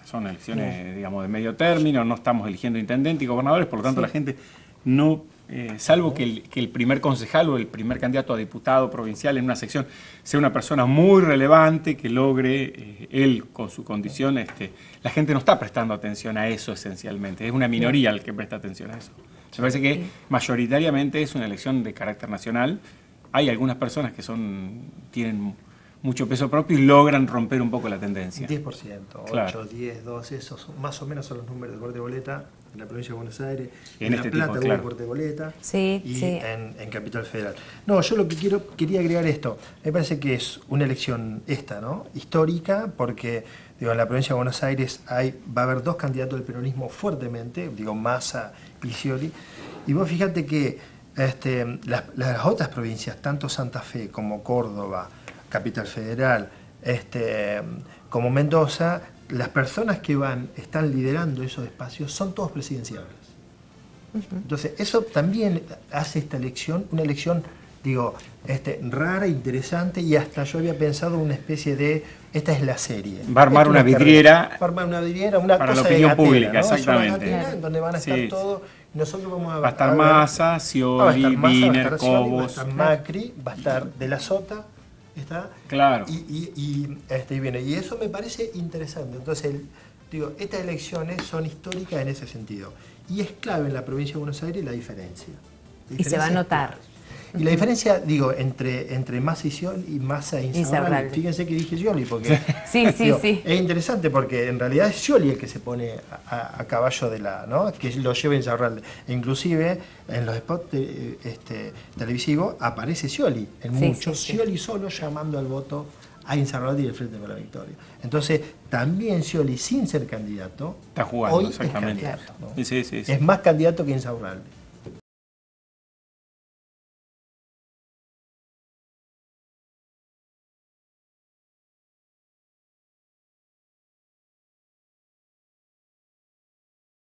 son elecciones, digamos, de medio término, no estamos eligiendo intendentes y gobernadores, por lo tanto la gente no, salvo que el primer concejal o el primer candidato a diputado provincial en una sección sea una persona muy relevante, que logre él con su condición, la gente no está prestando atención a eso esencialmente, es una minoría el que presta atención a eso. Me parece que mayoritariamente es una elección de carácter nacional. Hay algunas personas que tienen mucho peso propio y logran romper un poco la tendencia. 10%, claro. 8, 10, 12, esos más o menos son los números de corte de boleta en la provincia de Buenos Aires, en La Plata hubo claro. corte de boleta y en Capital Federal. No, yo lo que quería agregar esto, me parece que es una elección ¿no? histórica, porque digo, en la provincia de Buenos Aires va a haber 2 candidatos del peronismo fuertemente, digo Massa y Scioli, y vos fíjate que las otras provincias, tanto Santa Fe como Córdoba, Capital Federal, como Mendoza, las personas que están liderando esos espacios son todos presidenciables. Entonces, eso también hace esta elección una elección, digo, rara, interesante, y hasta yo había pensado una especie de, esta es la serie. Va a armar una vidriera. Va a armar una vidriera, una para cosa la opinión de gatera, pública, ¿no? exactamente. Gatera, donde van a estar todos. Nosotros vamos va a estar Massa, Scioli, Wiener, Cobos. Va a estar Macri, va a estar De la Sota. ¿Está? Claro. Y eso me parece interesante. Entonces, digo, estas elecciones son históricas en ese sentido. Y es clave en la provincia de Buenos Aires la diferencia. Y se va a notar. Y la diferencia, digo, entre Massa y Scioli y Massa e Insaurralde. Fíjense que dije Scioli, porque sí. Es interesante porque en realidad es Scioli el que se pone a caballo de ¿no? Que lo lleva Insaurralde. E inclusive en los spots televisivos aparece Scioli, en muchos. Scioli solo llamando al voto a Insaurralde y el Frente para la Victoria. Entonces, también Scioli, sin ser candidato, está jugando, hoy exactamente. es candidato, ¿no? Sí. Es más candidato que Insaurralde.